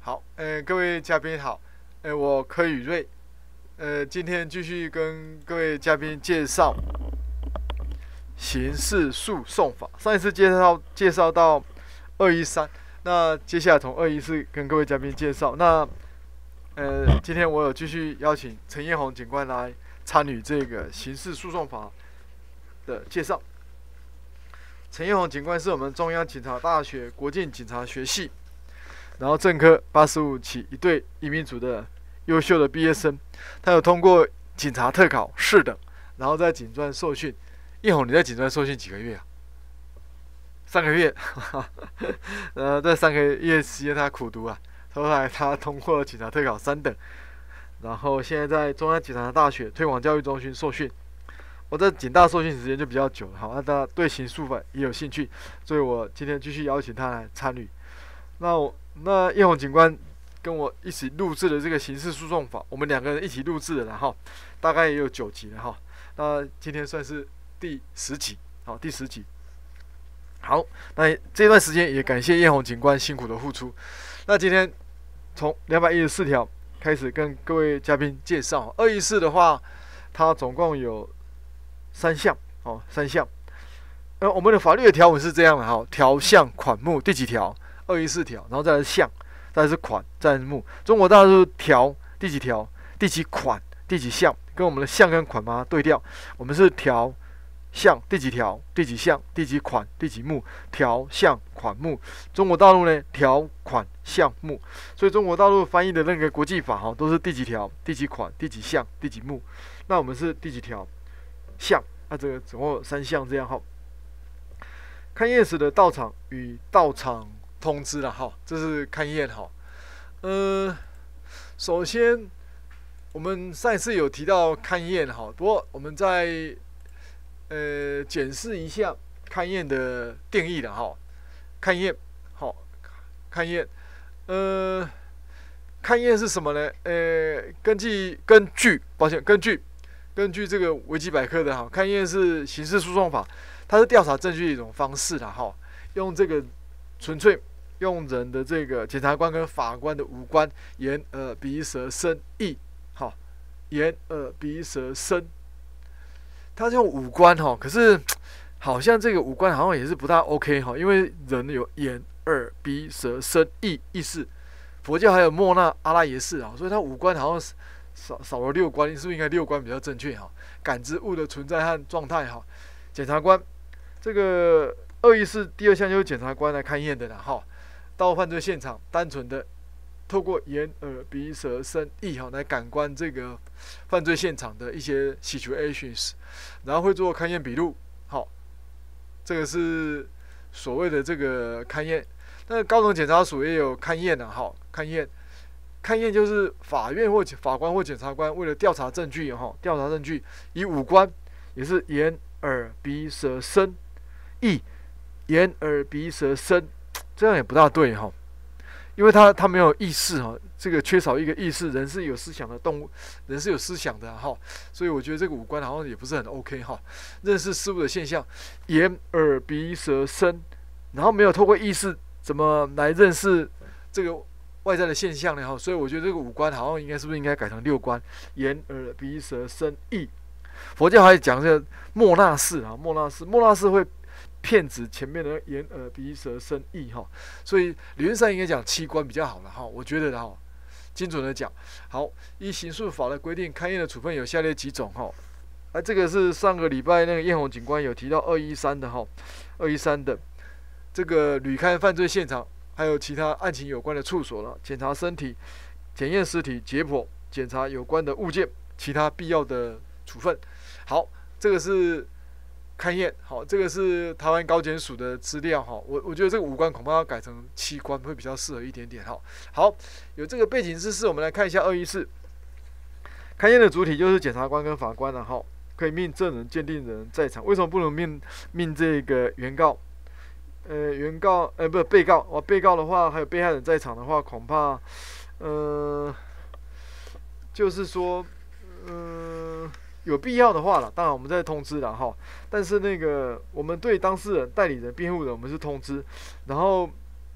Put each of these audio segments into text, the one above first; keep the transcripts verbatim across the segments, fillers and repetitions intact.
好，呃，各位嘉宾好，呃，我柯宇瑞，呃，今天继续跟各位嘉宾介绍刑事诉讼法。上一次介绍介绍到二一三，那接下来从二一四跟各位嘉宾介绍。那呃，今天我有继续邀请陈彦宏警官来参与这个刑事诉讼法的介绍。陈彦宏警官是我们中央警察大学国境警察学系，然后政科八十五期一队移民组的优秀的毕业生，他有通过警察特考四等，然后在警专受训。彦宏，你在警专受训几个月啊？三个月，呃，这三个月时间他苦读啊，后来他通过了警察特考三等，然后现在在中央警察大学推广教育中心受训。我在警大受训时间就比较久了，好，那他对刑诉法也有兴趣，所以我今天继续邀请他来参与。那我那彦宏警官跟我一起录制的这个刑事诉讼法，我们两个人一起录制的，然后大概也有九集了哈。那今天算是第十集，好，第十集。好，那这段时间也感谢彦宏警官辛苦的付出。那今天从两百一十四条开始跟各位嘉宾介绍。二一四的话，它总共有三项，哦，三项。呃，我们的法律的条文是这样的哈，条项款目第几条？二一四条，然后再来是项，再来是款，再来是目。中国大陆是条第几条、第几款、第几项，跟我们的项跟款把它对调。我们是条项第几条、第几项、第几款、第几目，条项款目。中国大陆呢，条款项目。所以中国大陆翻译的那个国际法哈，都是第几条、第几款、第几项、第几目。那我们是第几条项？那这个总共有三项这样哈。勘验时的到场与到场通知了哈，这是勘验哈。呃，首先我们上一次有提到勘验哈，不过我们再呃检视一下勘验的定义了哈。勘验好，勘验呃，勘验是什么呢？呃，根据根据抱歉，根据根据这个维基百科的哈，勘验是刑事诉讼法，它是调查证据的一种方式啦哈，用这个纯粹。用人的这个检察官跟法官的五官，眼、耳、鼻、舌、身、意，好，眼、耳、鼻、舌、身，他用五官哈，可是好像这个五官好像也是不大 OK 哈，因为人有眼、耳、鼻、舌、身、意意识，佛教还有莫那阿拉耶识啊，所以他五官好像少少了六官，是不是应该六官比较正确哈？感知物的存在和状态哈，检察官这个二一四第二项就是检察官来勘验的啦哈。到犯罪现场，单纯的透过眼、耳、鼻、舌、身、意哈来感官这个犯罪现场的一些 situations， 然后会做勘验笔录，好，这个是所谓的这个勘验。那高等检察署也有勘验啊，哈，勘验，勘验就是法院或法官或检察官为了调查证据哈，调查证据以五官也是眼、耳、鼻、舌、身、意，眼、耳、鼻、舌、身。这样也不大对哈，因为他他没有意识哈，这个缺少一个意识，人是有思想的动物，人是有思想的哈，所以我觉得这个五官好像也不是很 OK 哈。认识事物的现象，眼、耳、鼻、舌、身，然后没有透过意识怎么来认识这个外在的现象呢？哈，所以我觉得这个五官好像应该是不是应该改成六官？眼、耳、鼻、舌、身、意。佛教还讲这个莫那识啊，莫那识，莫那识会骗子前面的眼、耳、鼻、舌、身、意哈，所以理论上应该讲七官比较好了哈，我觉得的哈，精准的讲。好，依刑诉法的规定，勘验的处分有下列几种哈。啊，这个是上个礼拜那个彦宏警官有提到二一三的哈，二一三的这个履勘犯罪现场，还有其他案情有关的处所了，检查身体、检验尸体、解剖、检查有关的物件，其他必要的处分。好，这个是。勘验好，这个是台湾高检署的资料哈，我我觉得这个五官恐怕要改成七官会比较适合一点点哈。好，有这个背景知识，我们来看一下二一四。勘验的主体就是检察官跟法官了哈，可以命证人、鉴定人在场。为什么不能命命这个原告？呃，原告呃不是被告，哇，被告的话还有被害人在场的话，恐怕呃就是说嗯。呃有必要的话了，当然我们再通知了哈。但是那个我们对当事人、代理人、辩护人，我们是通知，然后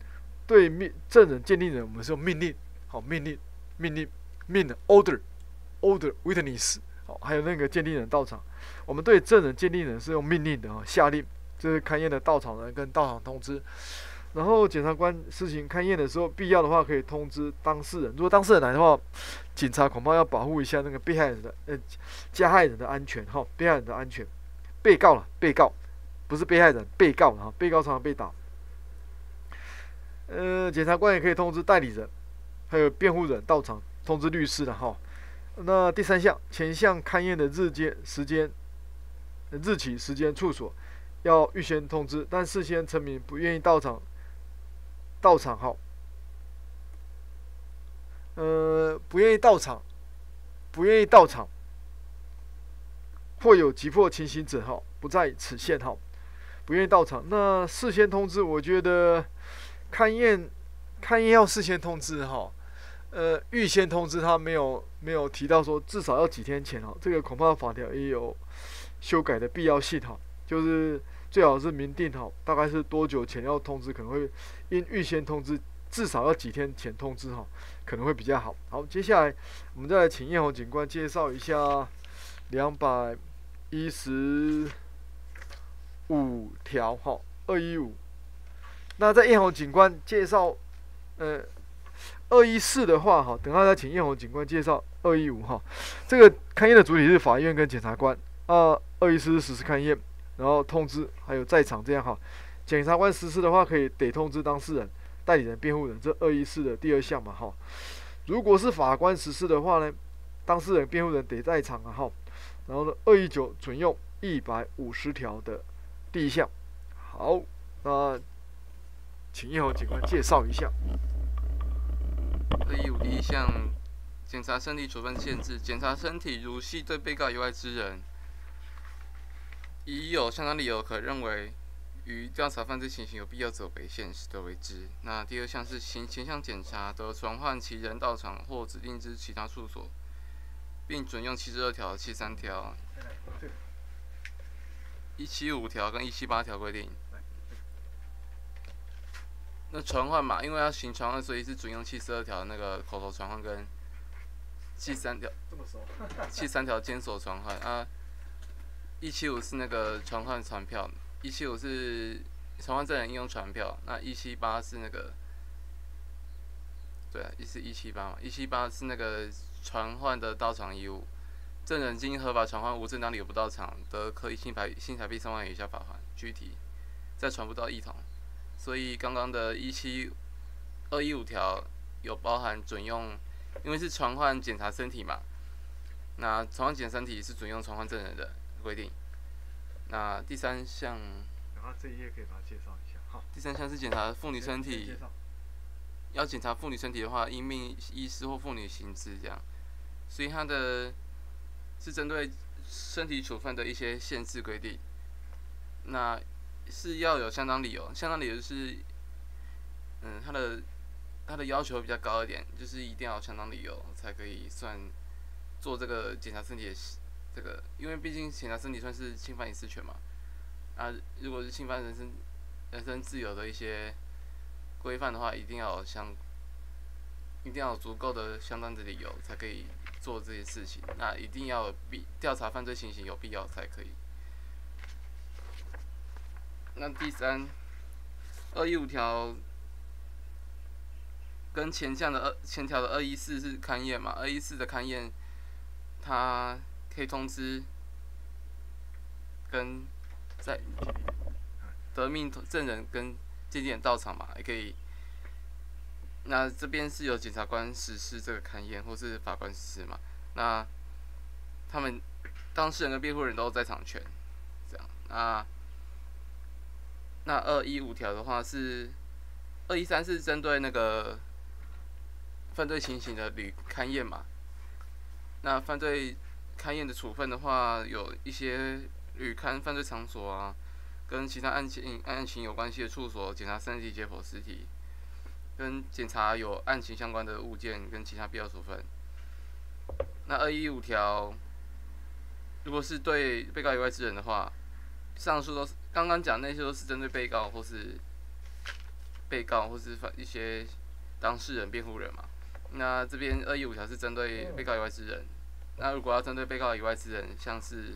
对命证人、鉴定人，我们是用命令，好命令、命令、命的 order、order witness， 好，还有那个鉴定人到场。我们对证人、鉴定人是用命令的啊，下令，这是勘验的到场人跟到场通知。然后检察官施行勘验的时候，必要的话可以通知当事人。如果当事人来的话，警察恐怕要保护一下那个被害人的呃加害人的安全哈，被害人的安全。被告了，被告不是被害人，被告了哈，被告常常被打。呃，检察官也可以通知代理人，还有辩护人到场，通知律师的哈。那第三项，前项勘验的日间、时间、日期、时间、处所，要预先通知，但事先称明不愿意到场，到场哈。呃，不愿意到场，不愿意到场，或有急迫情形者哈，不在此限哈。不愿意到场，那事先通知，我觉得。勘验，勘验要事先通知哈，呃，预先通知他没有没有提到说至少要几天前哈，这个恐怕法条也有修改的必要性哈，就是最好是明定好，大概是多久前要通知，可能会因预先通知至少要几天前通知哈，可能会比较好。好，接下来我们再来请叶红警官介绍一下两百一十五条哈，二一五。那在叶红警官介绍，呃，二一四的话哈，等下再请叶红警官介绍二一五哈。这个勘验的主体是法院跟检察官啊，二一四是实施勘验，然后通知还有在场这样哈。检察官实施的话，可以得通知当事人、代理人、辩护人，这二一四的第二项嘛哈。如果是法官实施的话呢，当事人、辩护人得在场啊哈。然后呢，二一九准用一百五十条的第一项。好，那。请叶红警官介绍一下。 二一五第一项，检察身体处分限制。检察身体如系对被告以外之人，已有相当理由可认为于调查犯罪情形有必要者为限，使得为之。那第二项是行前项检查得传唤其人到场或指定之其他处所，并准用七十二条、七十三条、一七五条跟一七八条规定。那传唤嘛，因为要行传唤，所以是准用七十二条那个口头传唤跟七三条，七三条监所传唤啊。一七五是那个传唤传票，一七五是传唤证人应用传票，那一七八是那个，对啊，是一七八嘛，一七八是那个传唤的到场义务，证人经合法传唤无正当理由不到场，得科以新台新台币三万元以下罚款，具体再传不到一同。所以刚刚的一七二一五条有包含准用，因为是传唤检察身体嘛，那传唤检察身体是准用传唤证人的规定。那第三项， 然后这一页可以把它介绍一下。好， 第三项是检查妇女身体，要检查妇女身体的话，应命医师或妇女行知这样。所以它的是针对身体处分的一些限制规定。那是要有相当理由，相当理由是，嗯，他的他的要求比较高一点，就是一定要有相当理由才可以算做这个检查身体的这个，因为毕竟检查身体算是侵犯隐私权嘛，啊，如果是侵犯人身人身自由的一些规范的话，一定要有相，一定要有足够的相当的理由才可以做这些事情，那一定要有必调查犯罪情形有必要才可以。那第三，二一五条跟前项的二前条的二一四是勘验嘛？二一四的勘验，它可以通知跟在得命证人跟鉴定人到场嘛，也可以。那这边是由检察官实施这个勘验，或是法官实施嘛？那他们当事人跟辩护人都在场权，这样那。那二一五条的话是，二一三是针对那个犯罪情形的履勘验嘛。那犯罪勘验的处分的话，有一些履勘犯罪场所啊，跟其他案情案情有关系的处所，检查身体、解剖尸体，跟检查有案情相关的物件跟其他必要处分。那二一五条，如果是对被告以外之人的话，上述都是刚刚讲那些都是针对被告或是被告或是一些当事人、辩护人嘛。那这边二一五条是针对被告以外之人。那如果要针对被告以外之人，像是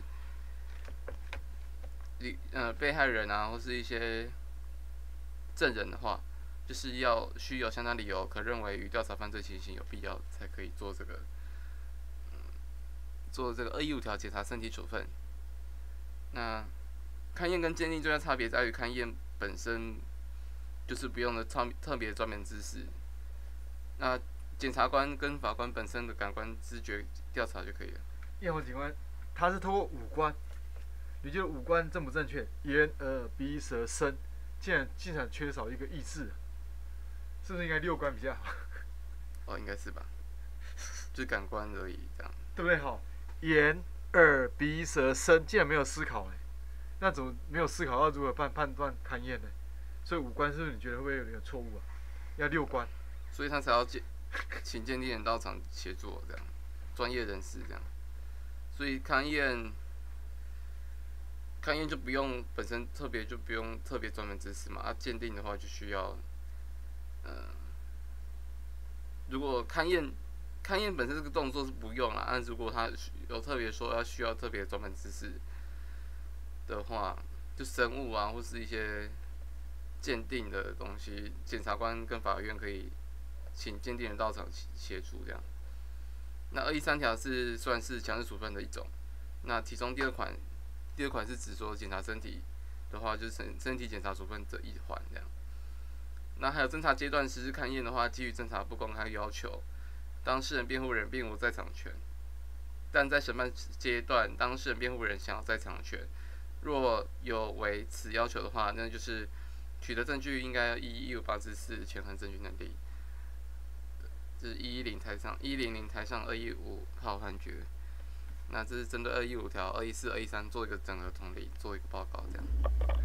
呃被害人啊，或是一些证人的话，就是要需有相当理由，可认为与调查犯罪情形有必要，才可以做这个，嗯，做这个二一五条检查身体处分。那勘验跟鉴定最大差别在于，勘验本身就是不用的特特别专门知识。那检察官跟法官本身的感官知觉调查就可以了。 验货警官，他是通过五官，你觉得五官正不正确？眼、耳、鼻、舌、身，竟然竟然缺少一个意志，是不是应该六官比较好？ 哦，应该是吧，就是感官而已，这样。 对不对？好，眼、耳、鼻、舌、身，竟然没有思考哎，那怎么没有思考到如何判判断勘验呢？所以五官是不是你觉得会不会有点错误啊？要六官， 所以他才要请鉴定人到场协助，这样，专业人士这样。所以勘验，勘验就不用本身特别就不用特别专门知识嘛。啊，鉴定的话就需要，呃，如果勘验，勘验本身这个动作是不用啦。但如果他有特别说要需要特别专门知识的话，就生物啊或是一些鉴定的东西，检察官跟法院可以请鉴定人到场协助这样。那二一三条是算是强制处分的一种。那其中第二款，第二款是指说检查身体的话，就是身身体检查处分这一环这样。那还有侦查阶段实施勘验的话，基于侦查不公开要求，当事人、辩护人并无在场权。但在审判阶段，当事人、辩护人享有在场权。若有违此要求的话，那就是取得证据应该依一五八之四权衡证据能力。这是一一零台上一零零台上二一五号判决。那这是针对二一五条、二一四、二一三做一个整合统理，做一个报告这样。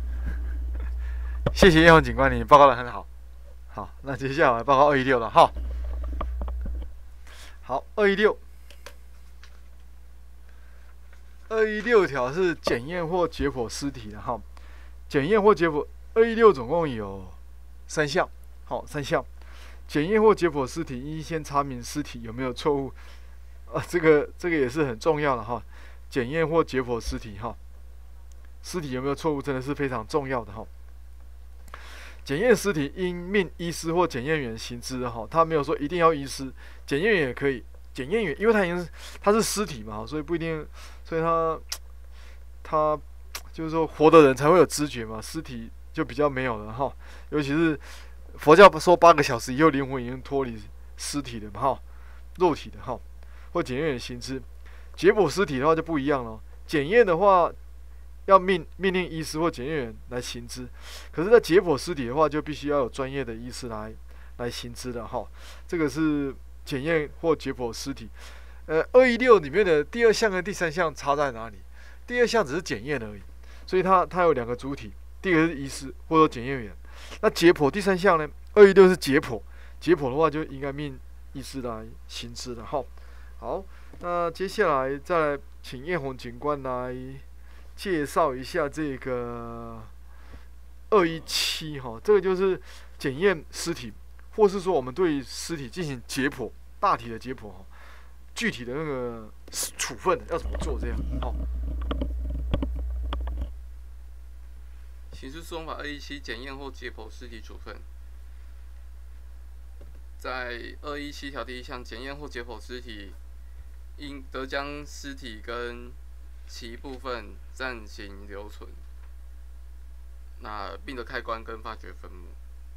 谢谢叶宏警官，你报告的很好。好，那接下来报告二一六了哈。好，二一六，二一六条是检验或解剖尸体的哈。检验或解剖，二一六总共有三项，好，三项。检验或解剖尸体，应先查明尸体有没有错误。啊，这个这个也是很重要的哈。检验或解剖尸体哈，尸体有没有错误，真的是非常重要的哈。检验尸体应命医师或检验员行之哈，他没有说一定要医师，检验员也可以。检验员因为他已经是他是尸体嘛，所以不一定，所以他他就是说活的人才会有知觉嘛，尸体就比较没有了哈。尤其是佛教说八个小时以后灵魂已经脱离尸体的嘛哈，肉体的哈，或检验员行之。解剖尸体的话就不一样了，检验的话要命命令医师或检验员来行之，可是，在解剖尸体的话，就必须要有专业的医师来来行之的哈。这个是检验或解剖尸体。呃，二一六里面的第二项跟第三项差在哪里？第二项只是检验而已，所以它它有两个主体，第一个是医师或者检验员。那解剖第三项呢？二一六是解剖，解剖的话就应该命医师来行之的哈。好，那接下来再来请叶宏警官来介绍一下这个二一七哈，这个就是检验尸体，或是说我们对尸体进行解剖，大体的解剖哈，具体的那个处分要怎么做这样哦。 刑事诉讼法二一七检验或解剖尸体处分，在二一七条第一项，检验或解剖尸体，应得将尸体跟其部分暂行留存，那并得开棺跟发掘坟墓。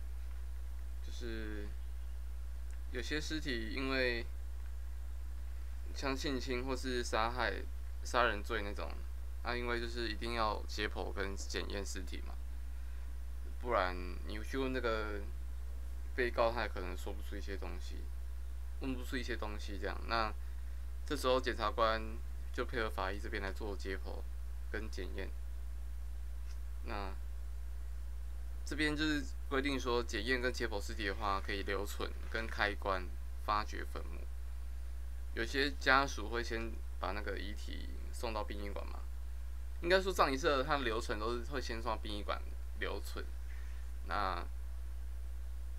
就是有些尸体因为像性侵或是杀害、杀人罪那种，啊，因为就是一定要解剖跟检验尸体嘛，不然你去问那个被告，他也可能说不出一些东西，问不出一些东西这样。那这时候检察官就配合法医这边来做解剖跟检验。那这边就是规定说，检验跟解剖尸体的话，可以留存跟开棺、发掘坟墓。有些家属会先把那个遗体送到殡仪馆嘛，应该说葬仪社它的流程都是会先送到殡仪馆留存。那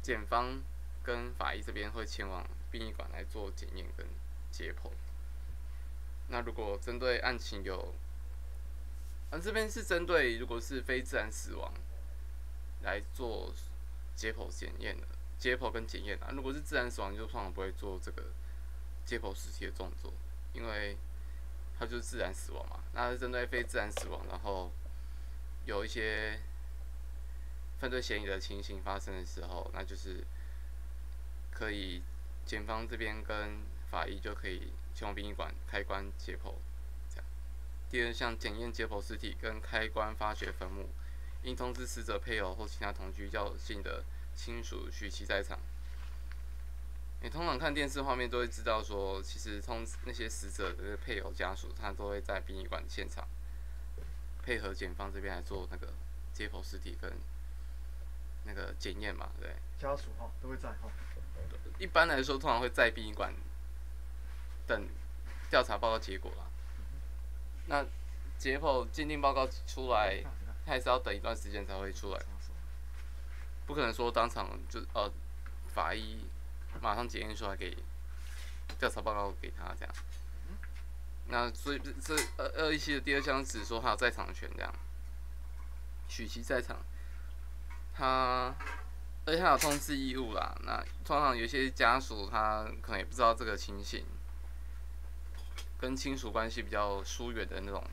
检方跟法医这边会前往殡仪馆来做检验跟解剖。那如果针对案情有，啊这边是针对如果是非自然死亡来做解剖检验的，解剖跟检验啊。如果是自然死亡，就通常不会做这个解剖尸体的动作，因为它就是自然死亡嘛。那是针对非自然死亡，然后有一些犯罪嫌疑的情形发生的时候，那就是可以检方这边跟法医就可以前往殡仪馆开棺解剖。这样。第二项检验解剖尸体跟开棺发掘坟墓，应通知死者配偶或其他同居较近的亲属许其在场。你通常看电视画面都会知道说，其实通那些死者的配偶家属，他都会在殡仪馆现场配合检方这边来做那个解剖尸体跟那个检验嘛，对。 家属哈都会在哈。 一般来说，通常会在殡仪馆等调查报告结果啦。那解剖鉴定报告出来，他还是要等一段时间才会出来，不可能说当场就呃法医马上检验出来给调查报告给他这样。那所以这二二一七的第二项只说他有在场权这样，许其在场，他而且他有通知义务啦。那通常有些家属他可能也不知道这个情形，跟亲属关系比较疏远的那种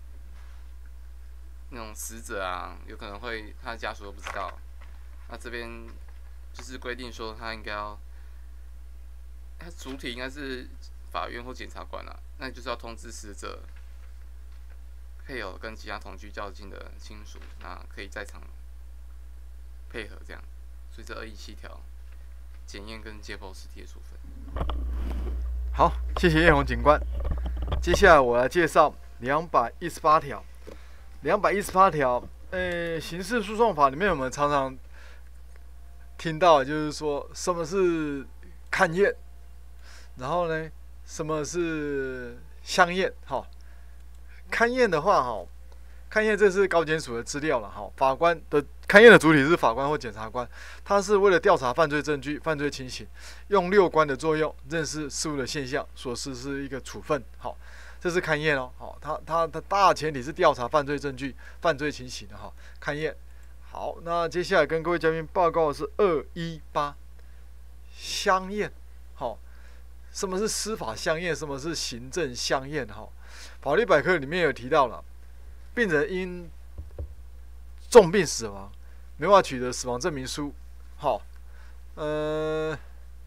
那种死者啊，有可能会他的家属都不知道。那这边就是规定说他应该要，他主体应该是法院或检察官啦，那就是要通知死者配偶跟其他同居较近的亲属，那可以在场配合这样。所以这二一七条检验跟解剖尸体的处分。 好，谢谢叶宏警官。接下来我来介绍两百一十八条。两百一十八条，呃，刑事诉讼法里面我们常常听到，就是说什么是勘验，然后呢，什么是相验，哈。勘验的话，哈，勘验这是高检署的资料了，哈。法官的勘验的主体是法官或检察官，他是为了调查犯罪证据、犯罪情形，用六观的作用认识事物的现象，所实施一个处分，好。这是勘验哦，好，它它的大前提是调查犯罪证据、犯罪情形的哈，勘验。好，那接下来跟各位嘉宾报告的是二一八相验，好，什么是司法相验？什么是行政相验？哈，法律百科里面有提到了，病人因重病死亡，没办法取得死亡证明书，好，呃。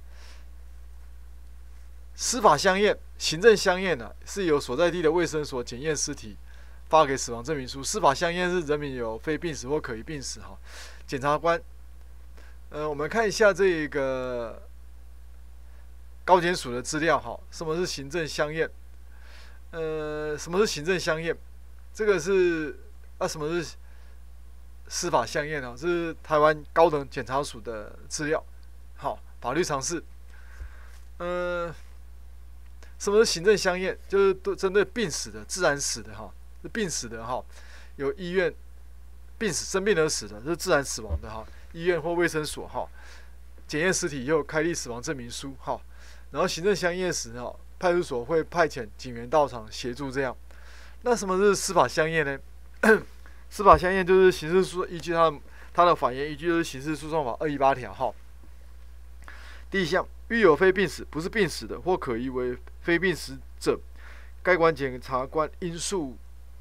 司法相验、行政相验呢、啊，是由所在地的卫生所检验尸体，发给死亡证明书。司法相验是人民有非病死或可疑病死哈。检察官，呃，我们看一下这个高检署的资料哈。什么是行政相验？呃，什么是行政相验？这个是啊，什么是司法相验啊？这是台湾高等检察署的资料。好，法律常识。嗯、呃。什么是行政相验？就是针对病死的、自然死的哈，是病死的哈，有医院病死生病而死的，这是自然死亡的哈，医院或卫生所哈，检验尸体以后开立死亡证明书哈，然后行政相验时哈，派出所会派遣警员到场协助这样。那什么是司法相验呢？司法相验就是刑事诉依据它的它的法源依据就是刑事诉讼法二一八条哈。第一项，遇有非病死，不是病死的或可疑为非病死者，该管检察官应诉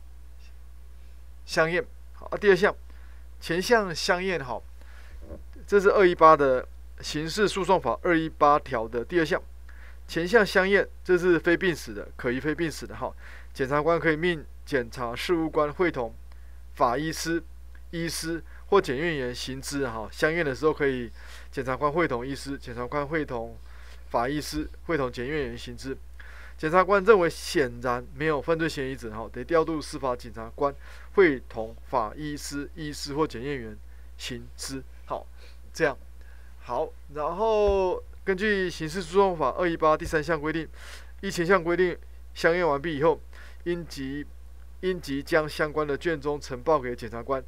相验。好，啊、第二项，前项相验好，这是二一八的刑事诉讼法二一八条的第二项，前项相验，这是非病死的，可疑非病死的哈，检察官可以命检察事务官会同法医师、医师或检验员行之哈，相验的时候可以检察官会同医师、检察官会同法医师会同检验员行之。检察官认为显然没有犯罪嫌疑者，哈，得调度司法检察官会同法医师、医师或检验员行之。好，这样好。然后根据刑事诉讼法二一八第三项规定，依前项规定相验完毕以后，应即应即将相关的卷宗呈报给检察官。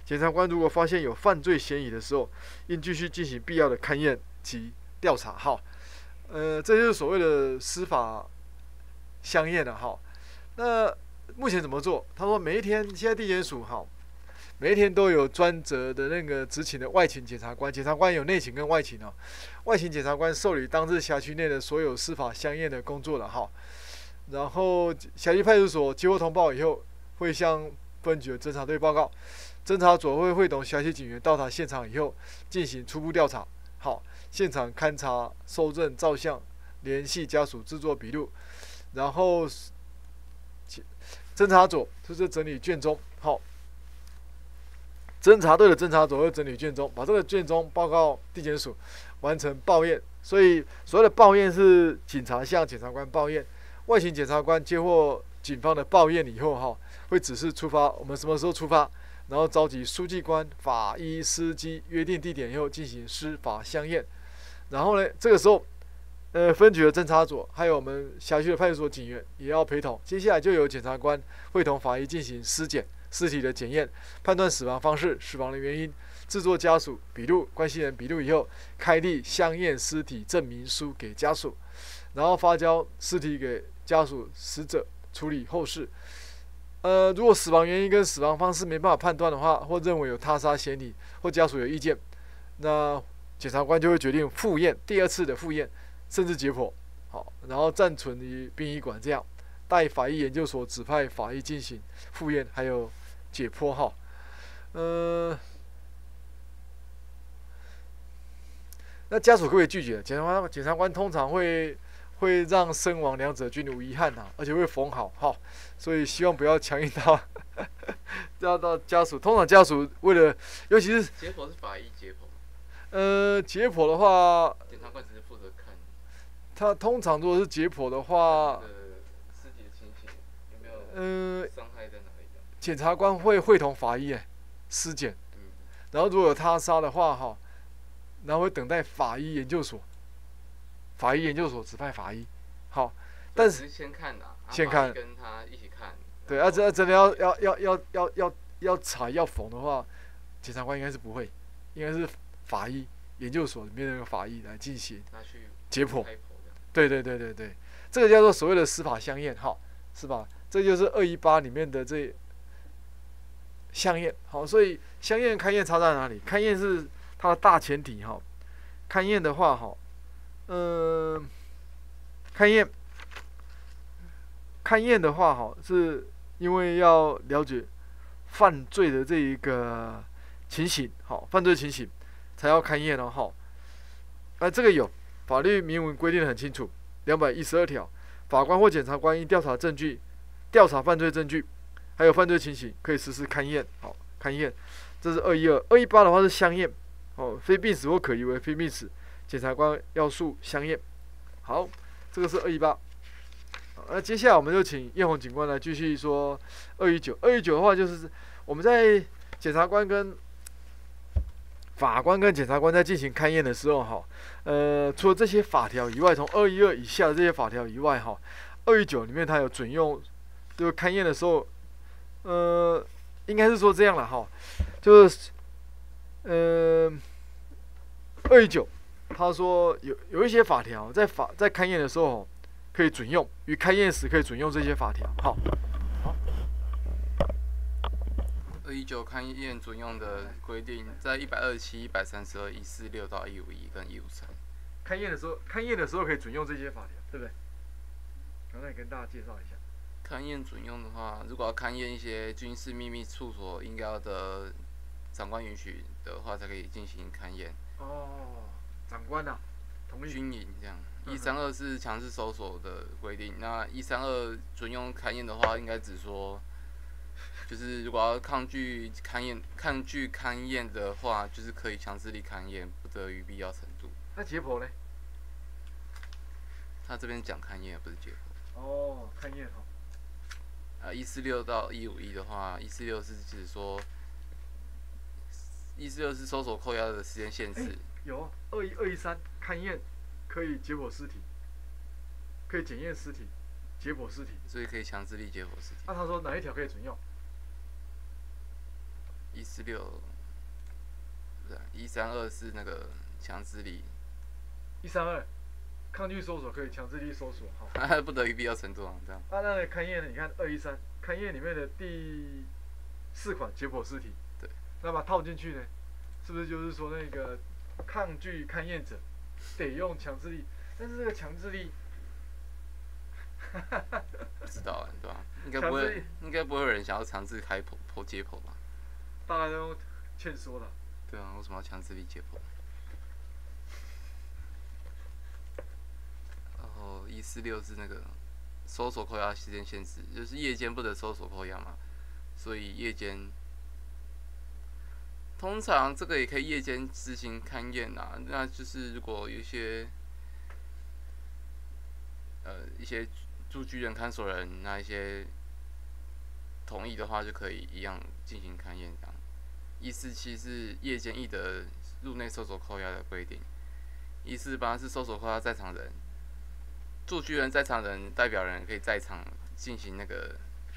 检察官如果发现有犯罪嫌疑的时候，应继续进行必要的勘验及调查。好，呃，这就是所谓的司法相验了。哈，那目前怎么做？他说每一天，现在地检署好，每一天都有专责的那个执勤的外勤检察官，检察官有内勤跟外勤哦。外勤检察官受理当日辖区内的所有司法相验的工作了哈。然后辖区派出所接获通报以后，会向分局的侦查队报告。侦查组会会同辖区警员到达现场以后，进行初步调查。好，现场勘查、收证、照相，联系家属制作笔录，然后侦查组就是整理卷宗。好，侦查队的侦查组会整理卷宗，把这个卷宗报告地检署，完成报验。所以所谓的报验是警察向检察官报验，外勤检察官接获警方的报验以后，哈，会指示出发，我们什么时候出发？然后召集书记官、法医、司机，约定地点以后进行司法相验。然后呢，这个时候，呃，分局的侦查组还有我们辖区的派出所警员也要陪同。接下来就由检察官会同法医进行尸检、尸体的检验，判断死亡方式、死亡的原因，制作家属笔录、关系人笔录以后，开立相验尸体证明书给家属，然后发交尸体给家属死者处理后事。呃，如果死亡原因跟死亡方式没办法判断的话，或认为有他杀嫌疑，或家属有意见，那检察官就会决定复验，第二次的复验，甚至解剖，好，然后暂存于殡仪馆，这样待法医研究所指派法医进行复验，还有解剖。哈，呃，那家属可不可以拒绝？检察官检察官通常会。会让身亡两者均无遗憾呐、啊，而且会缝好哈，所以希望不要强硬到要到家属。通常家属为了，尤其是解剖是法医解剖， 呃，解剖的话， 检察官只是负责看。 他通常如果是解剖的话， 尸体的情形有没有呃伤害在哪里？ 检察官会会同法医哎尸检， 嗯， 然后如果有他杀的话哈，然后会等待法医研究所。法医研究所指派法医，好，但是先看呐， 先看， 跟他一起看。 对，啊，真真的要要要要要要要裁要缝的话，检察官应该是不会，应该是法医研究所里面的那个法医来进行解剖。对对对对对，这个叫做所谓的司法相验，哈，是吧？这就是二一八里面的这相验，好，所以相验勘验差在哪里？勘验是它的大前提，哈，勘验的话，哈。嗯，勘验，勘验的话，哈，是因为要了解犯罪的这一个情形，好，犯罪情形才要勘验哦，哈。啊，这个有法律明文规定的很清楚，两百一十二条，法官或检察官因调查证据、调查犯罪证据，还有犯罪情形，可以实施勘验，好，勘验，这是二一二。二一八的话是相验，哦，非病死或可疑为非病死。检察官要诉相验，好，这个是二一八。那接下来我们就请叶红警官来继续说二一九。二一九的话就是我们在检察官跟法官跟检察官在进行勘验的时候，哈，呃，除了这些法条以外，从二一二以下的这些法条以外，哈，二一九里面它有准用，就是勘验的时候，呃，应该是说这样了哈，就是，呃，二一九。他说有有一些法条在法在勘验的时候可以准用，于勘验时可以准用这些法条。好，好。 二一九勘验准用的规定，在一百二十七、一百三十二、一四六到一五一跟一五三。 勘验的时候，勘验的时候可以准用这些法条，对不对？刚才跟大家介绍一下。 勘验准用的话，如果要勘验一些军事秘密处所应该要的长官允许的话，才可以进行勘验。 哦。长官啊，同意。 军营这样，一三二是强制搜索的规定。那一三二准用勘验的话，应该只说，就是如果要抗拒勘验、抗拒勘验的话，就是可以强制力勘验，不得于必要程度。 那解剖呢？ 他这边讲勘验，不是解剖。 哦，勘验哈。 啊，一四六到一五一的话，一四六是指说，一四六是搜索扣押的时间限制。欸有二一二一三勘验可以解剖尸体，可以检验尸体，解剖尸体， 所以可以强制力解剖尸体。 那、啊、他说哪一条可以准用？ 一四六，不是一三二是那个强制力。 一三二，抗拒搜索可以强制力搜索，好。 不得于必要程度啊，这样。 啊，那个勘验呢？你看二一三，勘验里面的第四款解剖尸体， 对， 那把它套进去呢，是不是就是说那个抗拒勘验者得用强制力？但是这个强制力， 不知道啊，对吧？应该不会，应该不会有人想要强制开剖剖解剖吧？ 大家都欠说的。 对啊，为什么要强制力解剖？然后一四六是那个搜索扣押时间限制，就是夜间不得搜索扣押嘛，所以夜间通常这个也可以夜间执行勘验啊。那就是如果有一些呃一些住居人、看守人那一些同意的话，就可以一样进行勘验这样。一四七是夜间亦得入内搜索扣押的规定，一四八是搜索扣押在场人。住居人在场人代表人可以在场进行那个，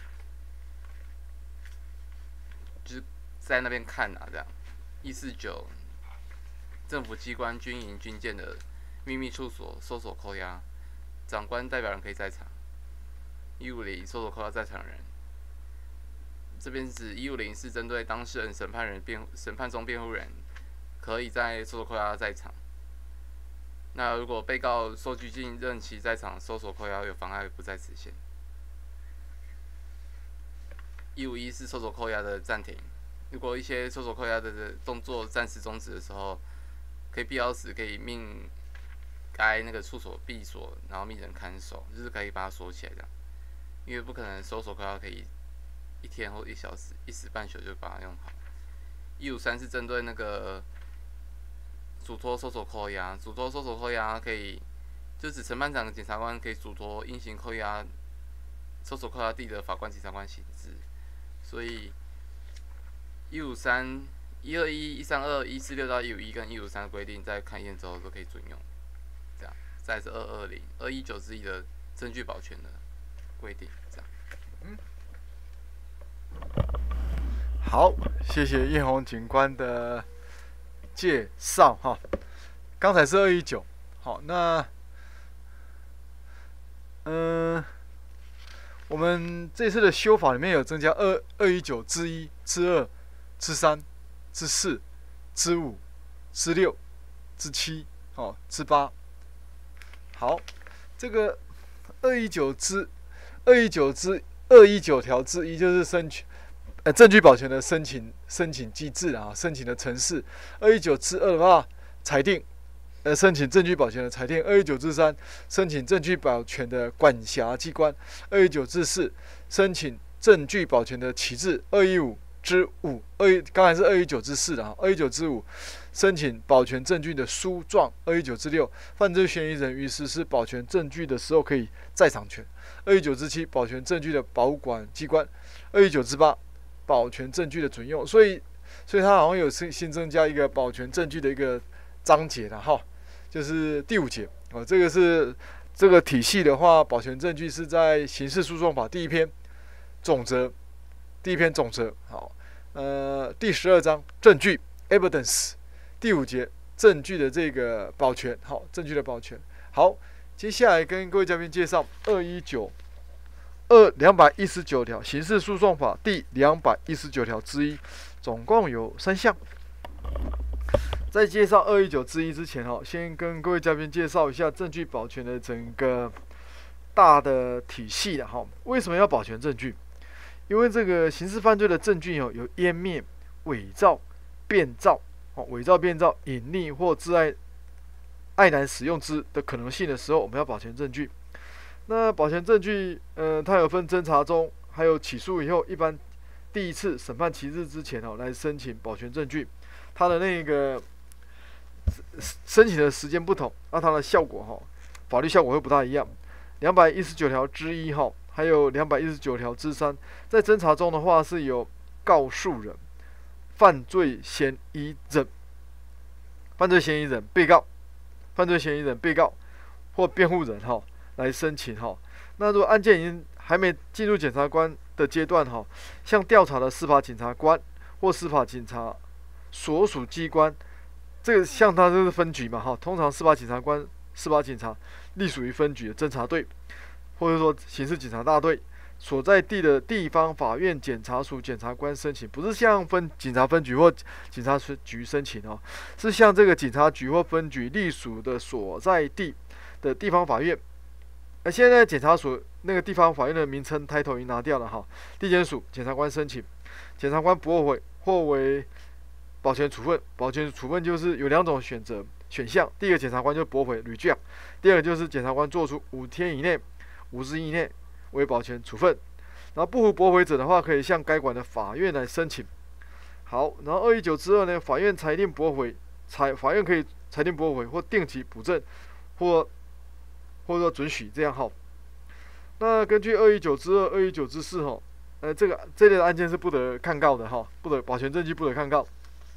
就是在那边看啊，这样。一四九，政府机关、军营、军舰的秘密处所搜索扣押，长官代表人可以在场。一五零，搜索扣押在场人，这边指一五零是针对当事人、审判人、辩审判中辩护人，可以在搜索扣押在场。那如果被告受拘禁任其在场，搜索扣押有妨碍不在此限。一五一是搜索扣押的暂停，如果一些搜索扣押的动作暂时终止的时候，可以必要时可以命该那个处所闭锁，然后命人看守，就是可以把它锁起来这样，因为不可能搜索扣押可以一天或一小时、一时半宿就把它用好。一五三是针对那个嘱托搜索扣押，嘱托搜索扣押可以，就指承判长、检察官可以嘱托应行扣押搜索扣押地的法官、检察官行使。所以一五三、一二一、一三二、一四六到一五一跟一五三的规定，在勘验之后都可以准用。这样，再来是二二零、二一九之一的证据保全的规定，这样。 嗯。好，谢谢叶宏警官的介绍哈，刚才是二一九，好，那嗯、呃，我们这次的修法里面有增加二二一九之一、之二、之三、之四、之五、之六、之七，哦，之八。好，这个二一九之二一九之二一九条之一就是申请。呃，证据保全的申请申请机制啊，申请的程式。二一九之二的话，裁定，呃，申请证据保全的裁定。二一九之三，申请证据保全的管辖机关。二一九之四，申请证据保全的旗帜。二一五之五，二刚才是二一九之四的哈，二一九之五，申请保全证据的书状。二一九之六，犯罪嫌疑人于实施保全证据的时候可以在场权。二一九之七，保全证据的保管机关。二一九之八。保全证据的准用，所以，所以它好像有新新增加一个保全证据的一个章节了哈，就是第五节哦。这个是这个体系的话，保全证据是在刑事诉讼法第一篇总则，第一篇总则好，呃，第十二章证据 evidence 第五节证据的这个保全，好，证据的保全。好，接下来跟各位嘉宾介绍二一九。二两百一十九条，刑事诉讼法第两百一十九条之一，总共有三项。在介绍二一九之一之前，哈，先跟各位嘉宾介绍一下证据保全的整个大的体系的哈。为什么要保全证据？因为这个刑事犯罪的证据有有湮灭、伪造、变造、哦伪造、变造、隐匿或自爱爱难使用之的可能性的时候，我们要保全证据。那保全证据，呃，它有分侦查中，还有起诉以后，一般第一次审判期日之前哦，来申请保全证据，它的那个申请的时间不同，那它的效果哈，法律效果会不大一样。两百一十九条之一哈，还有两百一十九条之三，在侦查中的话是有告诉人、犯罪嫌疑人、犯罪嫌疑人、被告、犯罪嫌疑人、被告或辩护人哈。来申请哈，那如果案件已经还没进入检察官的阶段哈，向调查的司法检察官或司法警察所属机关，这个像它就是分局嘛，哈，通常司法检察官、司法警察隶属于分局的侦查队，或者说刑事警察大队所在地的地方法院检察署检察官申请，不是向分警察分局或警察局申请哦，是向这个警察局或分局隶属的所在地的地方法院。而现在检察所那个地方法院的名称抬头已经拿掉了哈，地检署检察官申请，检察官驳回或为保全处分。保全处分就是有两种选择选项，第一个检察官就驳回 reject， 第二个就是检察官做出五天以内、五日以内为保全处分。然后不服驳回者的话，可以向该管的法院来申请。好，然后二一九之二呢，法院裁定驳回，裁法院可以裁定驳回或定期补正，或或者说准许这样哈。那根据二一九之二、二一九之四哈，呃，这个这类的案件是不得抗告的哈，不得保全证据不得抗告。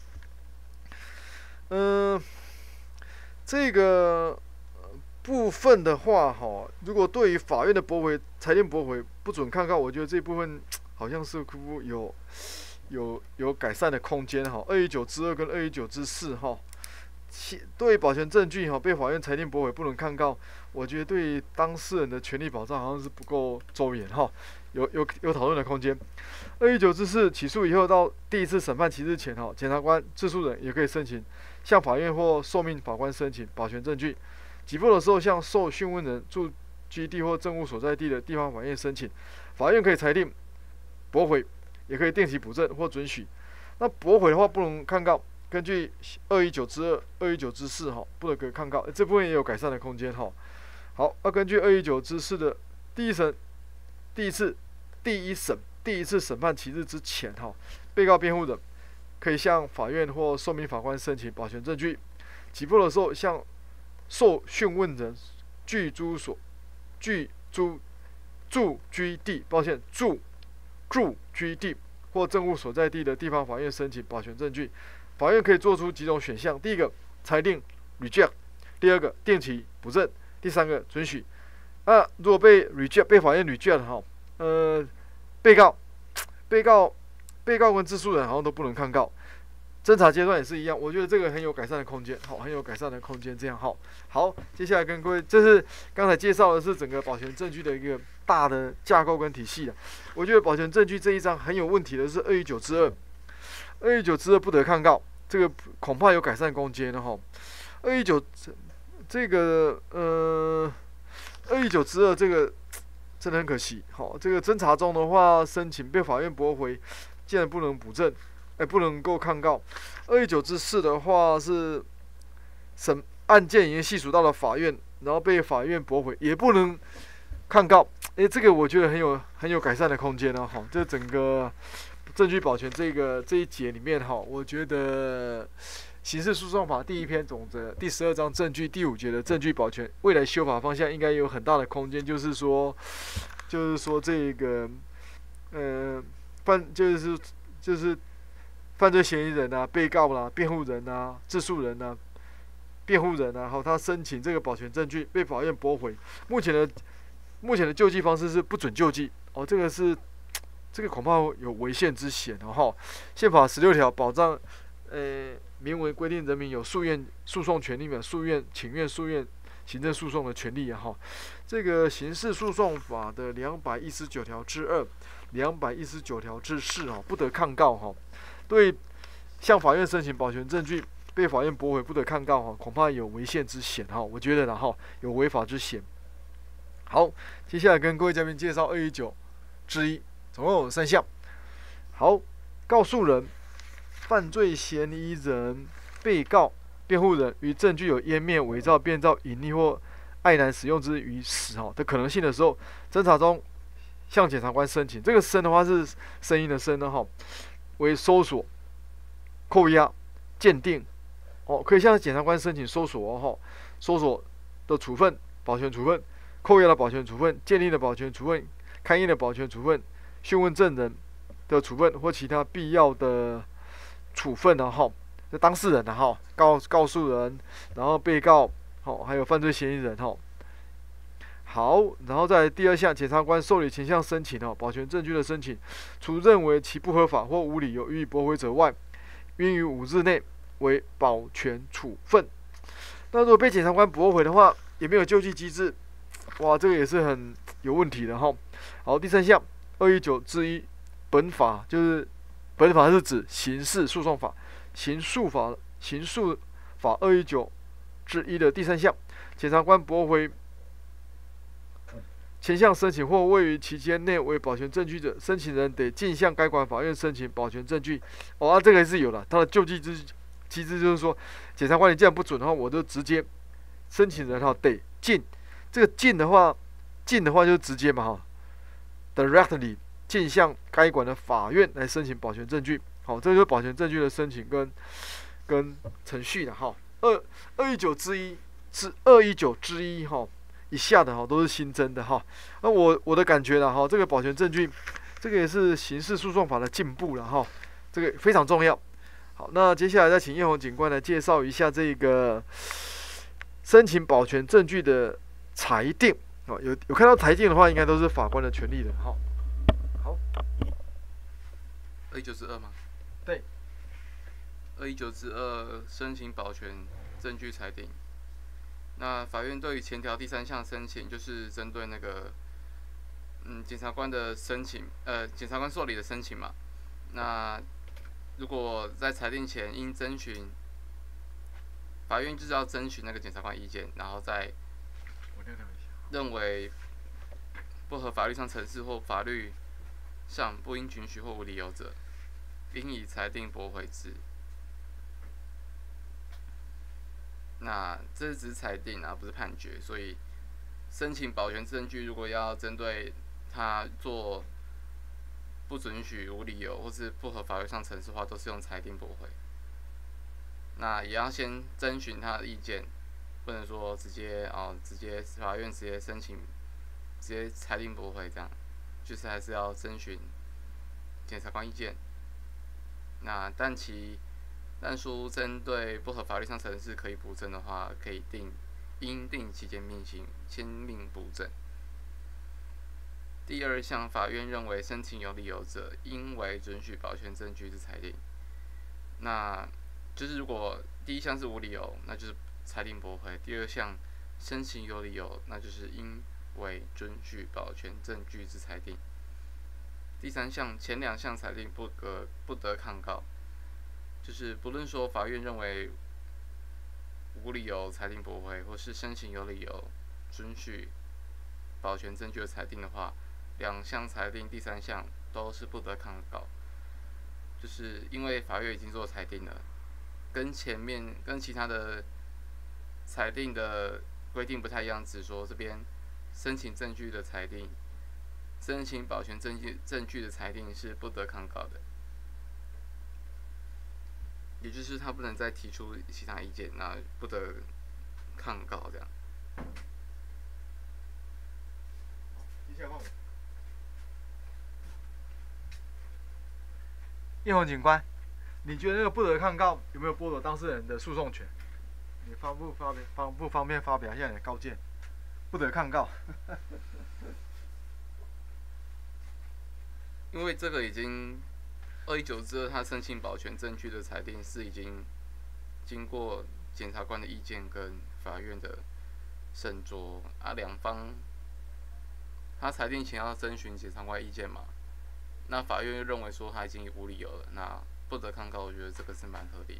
嗯、呃，这个部分的话哈，如果对于法院的驳回、裁定驳回不准抗告，我觉得这部分好像是有有有改善的空间哈。二一九之二跟二一九之四哈。对保全证据哈被法院裁定驳回不能抗告，我觉得对当事人的权利保障好像是不够周延哈，有有有讨论的空间。二一九之四起诉以后到第一次审判期日前哈，检察官、自诉人也可以申请向法院或受命法官申请保全证据，给付的时候向受讯问人住居地或证物所在地的地方法院申请，法院可以裁定驳回，也可以定期补正或准许。那驳回的话不能抗告。根据二一九之二、二一九之四哈，不得可抗告，这部分也有改善的空间哈。好，要根据二一九之四的第一审、第一次、第一审、第一次审判期日之前哈，被告辩护人可以向法院或受命法官申请保全证据，起诉的时候向受讯问人居住所、居住住居地，抱歉，住住居地或证物所在地的地方法院申请保全证据。法院可以做出几种选项：第一个裁定 reject， 第二个定期补正，第三个准许。那、啊、如果被 reject 被法院 reject 哈，呃，被告、被告、被告跟自诉人好像都不能抗告。侦查阶段也是一样，我觉得这个很有改善的空间，好，很有改善的空间。这样好，好，接下来跟各位，这是刚才介绍的是整个保全证据的一个大的架构跟体系。我觉得保全证据这一章很有问题的是二一九之二。二一九之二不得抗告，这个恐怕有改善空间的哈。二一九这个呃，二一九之二这个真的很可惜。好，这个侦查中的话，申请被法院驳回，竟然不能补正，哎，不能够抗告。二一九之四的话是审案件已经系属到了法院，然后被法院驳回，也不能抗告。哎，这个我觉得很有很有改善的空间了哈。这整个证据保全这个这一节里面哈，我觉得刑事诉讼法第一篇总则第十二章证据第五节的证据保全未来修法方向应该有很大的空间，就是说，就是说这个呃犯就是就是犯罪嫌疑人啊、被告啦、辩护人啊、自诉人啊、辩护人啊，好，他申请这个保全证据被法院驳回，目前的目前的救济方式是不准救济哦，这个是。这个恐怕有违宪之嫌哦哈！宪法十六条保障，呃，明文规定人民有诉愿诉讼权利嘛，诉愿、请愿、诉愿、行政诉讼的权利啊哈。这个刑事诉讼法的两百一十九条之二、两百一十九条之四哦，不得抗告哈。对，向法院申请保全证据被法院驳回，不得抗告哈，恐怕有违宪之嫌哈。我觉得然后有违法之嫌。好，接下来跟各位嘉宾介绍二一九之一。总共有三项。好，告诉人、犯罪嫌疑人、被告、辩护人与证据有湮灭、伪造、变造、隐匿或爱难使用之于死哈的可能性的时候，侦查中向检察官申请。这个声的话是声音的声呢哈，为搜索、扣押、鉴定哦，可以向检察官申请搜索哦哈，搜索的处分、保全处分、扣押的保全处分、鉴定的保全处分、勘验的保全处分。讯问证人的处分或其他必要的处分啊，哈，就当事人啊，哈，告告诉人，然后被告，好，还有犯罪嫌疑人，哈。 好，然后再来第二项，检察官受理前项申请哦，保全证据的申请，除认为其不合法或无理由予以驳回者外，应于五日内为保全处分。那如果被检察官驳回的话，也没有救济机制，哇，这个也是很有问题的哈。好，第三项二一九之一，本法就是本法是指刑事诉讼法，刑诉法刑诉法二一九之一的第三项，检察官驳回前项申请或未于期间内为保全证据者，申请人得径向该管法院申请保全证据。哦，啊、这个也是有的，它的救济之机制就是说，检察官你既然不准的话，我就直接申请人哈得进，这个进的话，进的话就直接嘛哈 ，directly 进向该管的法院来申请保全证据。好，这就是保全证据的申请跟跟程序的哈。二二一九之一之二一九之一哈。以下的哈都是新增的哈，那我我的感觉了哈，这个保全证据，这个也是刑事诉讼法的进步了哈，这个非常重要。好，那接下来再请叶红警官来介绍一下这个申请保全证据的裁定。哦，有有看到裁定的话，应该都是法官的权利的哈。好， 二一九之二吗？ 对， 二一九之二申请保全证据裁定。那法院对于前条第三项申请，就是针对那个，嗯，检察官的申请，呃，检察官受理的申请嘛。那如果在裁定前应征询，法院就是要征询那个检察官意见，然后再认为不合法律上程式或法律上不应允许或无理由者，应以裁定驳回之。那这是只是裁定啊，不是判决，所以申请保全证据如果要针对他做不准许、无理由或是不合法律上程式的话，都是用裁定驳回。那也要先征询他的意见，不能说直接哦，直接法院直接申请，直接裁定驳回这样，就是还是要征询检察官意见。那但其但书针对不合法律上程式可以补正的话，可以定应定期间命行签命补正。第二项，法院认为申请有理由者，应为准许保全证据之裁定。那就是如果第一项是无理由，那就是裁定驳回；第二项申请有理由，那就是应为准许保全证据之裁定。第三项，前两项裁定不得不得抗告。就是不论说法院认为无理由裁定驳回，或是申请有理由准许保全证据的裁定的话，两项裁定第三项都是不得抗告。就是因为法院已经做裁定了，跟前面跟其他的裁定的规定不太一样，只说这边申请证据的裁定，申请保全证据证据的裁定是不得抗告的。也就是他不能再提出其他意见，那不得抗告这样。 叶红警官，你觉得那个不得抗告有没有剥夺当事人的诉讼权？你方不方便方不方便发表一下你的告诫？不得抗告。 因为这个已经。二一九之二，他申请保全证据的裁定是已经经过检察官的意见跟法院的审酌啊，两方他裁定前要征询检察官意见嘛，那法院又认为说他已经无理由了，那不得抗告，我觉得这个是蛮合理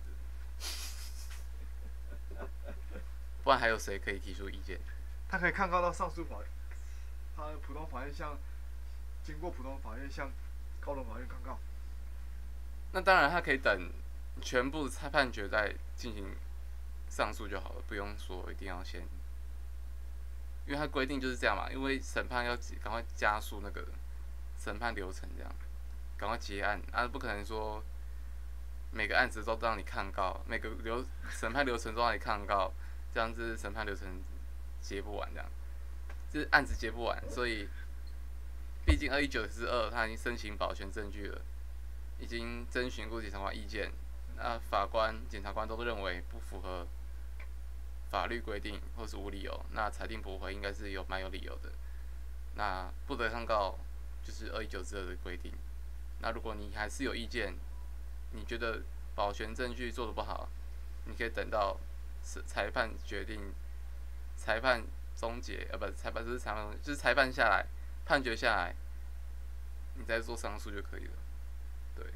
的。不然还有谁可以提出意见？ 他可以抗告到上诉法院，他普通法院向经过普通法院向高等法院抗告。 那当然，他可以等全部判决再进行上诉就好了，不用说一定要先，因为他规定就是这样嘛。因为审判要赶快加速那个审判流程，这样赶快结案啊，不可能说每个案子都让你抗告，每个流审判流程都让你抗告，这样子审判流程结不完，这样就是案子结不完，所以毕竟二一九之二他已经申请保全证据了。已经征询过检察官意见，那法官、检察官都认为不符合法律规定或是无理由，那裁定驳回应该是有蛮有理由的。那不得抗告就是二一九之二的规定。那如果你还是有意见，你觉得保全证据做得不好，你可以等到裁判决定，裁判终结，呃，不，裁判就是裁判，就是裁判下来，判决下来，你再做上诉就可以了。对。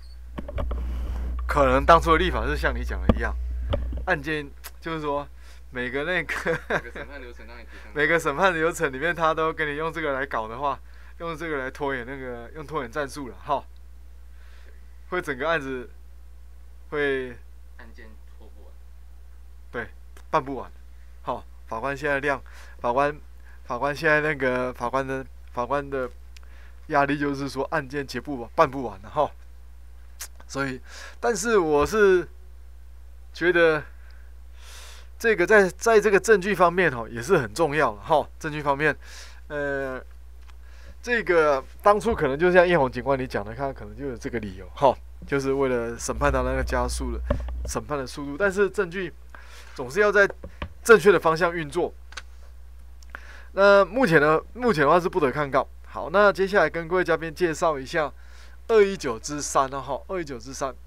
可能当初的立法是像你讲的一样，案件就是说每个那个每个审判流程让你提上， 每个审判流程里面，他都跟你用这个来搞的话，用这个来拖延那个用拖延战术了，哈，会整个案子会案件拖不完， 对，办不完。好，法官现在量，法官法官现在那个法官的法官的压力就是说案件结不完，办不完了哈。所以，但是我是觉得这个在在这个证据方面哈也是很重要的哈。证据方面，呃，这个当初可能就像叶红警官你讲的，他可能就有这个理由哈，就是为了审判他那个加速的审判的速度，但是证据总是要在正确的方向运作。那目前呢，目前的话是不得抗告。好，那接下来跟各位嘉宾介绍一下二一九之三啊，哈，二一九之三，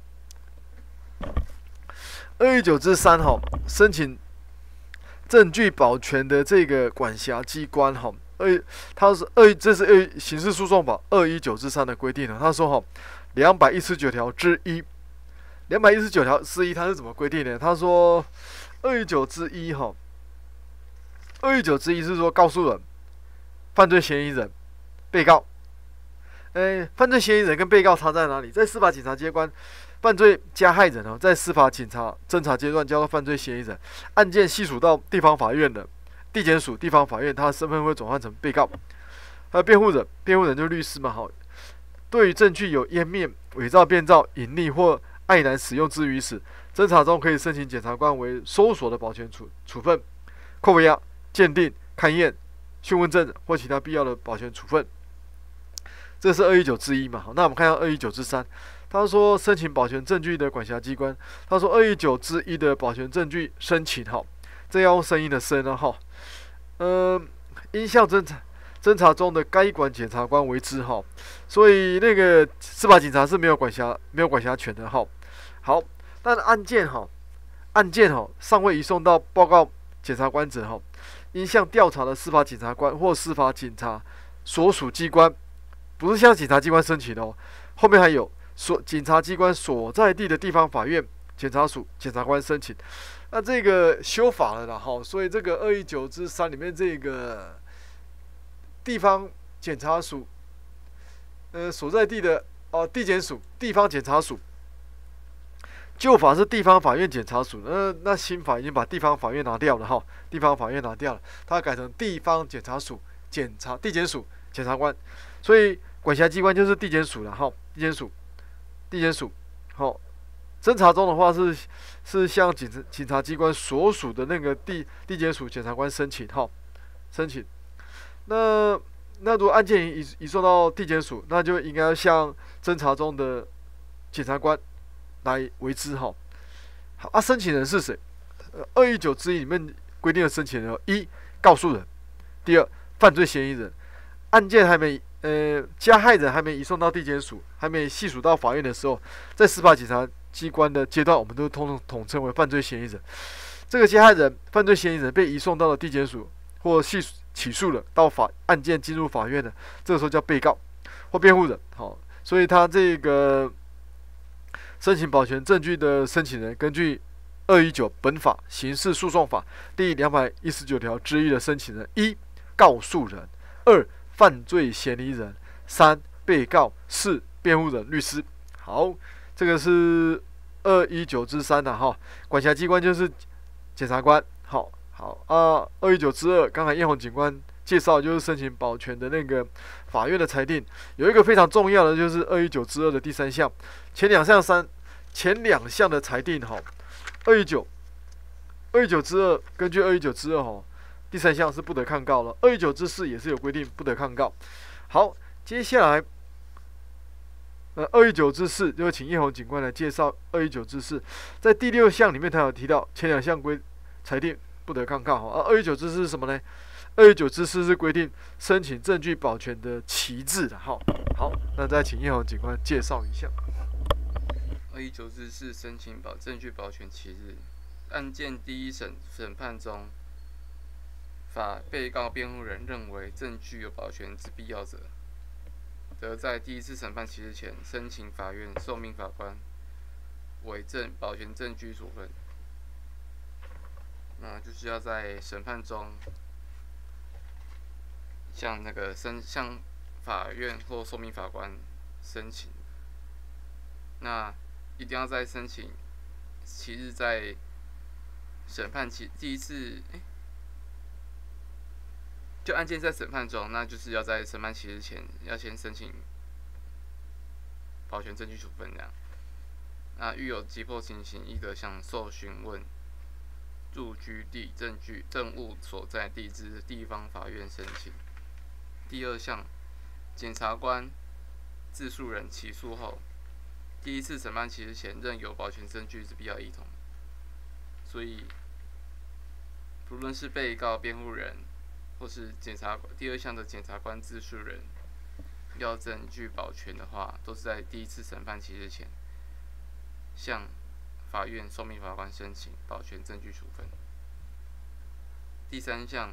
二一九之三哈，申请证据保全的这个管辖机关哈，二，它是二，这是二刑事诉讼法二一九之三的规定呢。他说哈，两百一十九条之一，两百一十九条之一，它是怎么规定呢？他说二一九之一哈，二一九之一是说告诉人、犯罪嫌疑人、被告。诶，犯罪嫌疑人跟被告差在哪里？在司法警察机关，犯罪加害人哦，在司法警察侦查阶段叫做犯罪嫌疑人，案件系属到地方法院的地检署、地方法院，他的身份会转换成被告。还有辩护人，辩护人就是律师嘛，好，对于证据有湮灭、伪造、变造、隐匿或碍难使用之余时，侦查中可以申请检察官为搜索的保全处处分、扣押、鉴定、勘验、讯问证人或其他必要的保全处分。这是二一九之一嘛？好，那我们看一下二一九之三。他说申请保全证据的管辖机关，他说二一九之一的保全证据申请，哈，这要用声音的声啊，哈，呃，应向侦查侦查中的该管检察官为之，哈，所以那个司法警察是没有管辖没有管辖权的，哈。好，但案件哈，案件哈尚未移送到报告检察官者，哈，应向调查的司法警察官或司法警察所属机关。不是向检察机关申请的哦，后面还有所检察机关所在地的地方法院、检察署、检察官申请。那这个修法了啦，哈，所以这个二一九之三里面这个地方检察署，呃，所在地的哦，地检署、地方检察署，旧法是地方法院检察署，那那新法已经把地方法院拿掉了哈，地方法院拿掉了，它改成地方检察署、检察地检署、检察官，所以。管辖机关就是地检署了哈，地检署，地检署，好，侦查中的话是是向警察警察机关所属的那个地地检署检察官申请哈，申请。那那如果案件移移送到地检署，那就应该向侦查中的检察官来为之哈。好啊，申请人是谁？呃，二一九之一里面规定的申请人有：一、告诉人；第二，犯罪嫌疑人。案件还没。呃，加害人还没移送到地检署，还没系属到法院的时候，在司法警察机关的阶段，我们都统统统称为犯罪嫌疑人。这个加害人、犯罪嫌疑人被移送到了地检署或系起诉了，到法案件进入法院了，这个时候叫被告或辩护人。好，所以他这个申请保全证据的申请人，根据二一九本法刑事诉讼法第两百一十九条之一的申请人：一、告诉人；二、犯罪嫌疑人，三、被告，四、辩护人、律师。好，这个是二一九之三的哈，管辖机关就是检察官。好，好啊，二一九之二，刚才叶红警官介绍就是申请保全的那个法院的裁定，有一个非常重要的就是二一九之二的第三项，前两项三前两项的裁定哈，二一九二一九之二，根据二一九之二哈。第三项是不得抗告了，二一九之四也是有规定不得抗告。好，接下来，呃，二一九之四就请叶红警官来介绍二一九之四。在第六项里面，他有提到前两项规裁定不得抗告。啊，二一九之四是什么呢？二一九之四是规定申请证据保全的期制的。好，好，那再请叶宏警官介绍一下。 二一九之四申请保证据保全期日，案件第一审审判中，法被告辩护人认为证据有保全之必要者，得在第一次审判期日前申请法院受命法官为证保全证据处分。那就是要在审判中，向那个申向法院或受命法官申请。那一定要在申请期日在审判期第一次，哎、欸，就案件在审判中，那就是要在审判期日前要先申请保全证据处分这样。那遇有急迫情形，亦得向受询问住居地证据证物所在地之地方法院申请。第二项，检察官、自诉人起诉后，第一次审判期日前仍有保全证据之必要异同，所以不论是被告辩护人或是检察第二项的检察官、自诉人要证据保全的话，都是在第一次审判期日前向法院受命法官申请保全证据处分。第三项，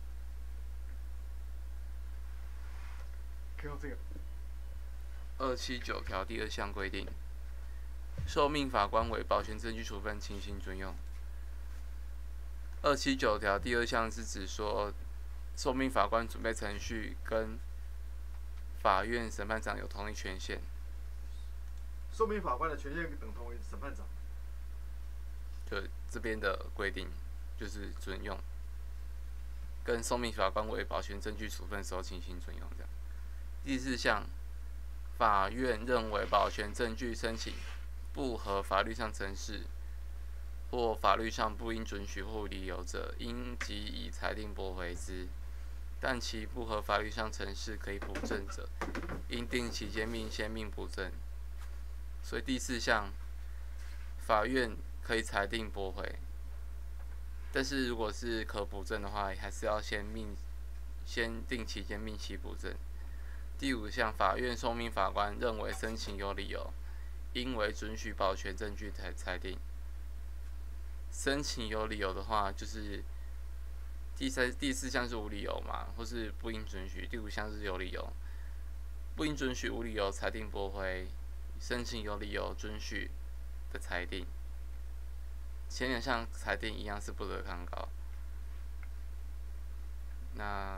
可以用这个。 二七九条第二项规定，受命法官为保全证据处分情形准用。二七九条第二项是指说，受命法官准备程序跟法院审判长有同一权限。 受命法官的权限等同于审判长。 就这边的规定就是准用，跟受命法官为保全证据处分的时候情形准用这样。第四项，法院认为保全证据申请不合法律上程式，或法律上不应准许或理由者，应即以裁定驳回之；但其不合法律上程式可以补正者，应定期间命先命补正。所以第四项，法院可以裁定驳回，但是如果是可补正的话，还是要先命先定期间命其补正。第五项，法院受命法官认为申请有理由，应为准许保全证据才裁定。申请有理由的话，就是第三、第四项是无理由嘛，或是不应准许；第五项是有理由，不应准许、无理由裁定驳回，申请有理由准许的裁定。前两项裁定一样是不得抗告。那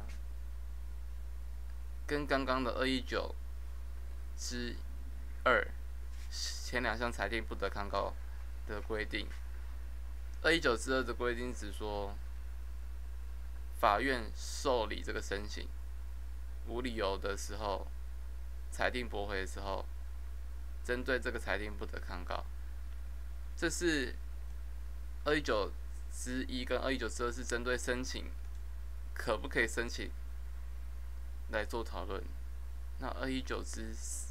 跟刚刚的二一九之二前两项裁定不得抗告的规定，二一九之二的规定只说，法院受理这个申请无理由的时候，裁定驳回的时候，针对这个裁定不得抗告。这是二一九之一跟二一九之二是针对申请可不可以申请来做讨论。那二一九之四，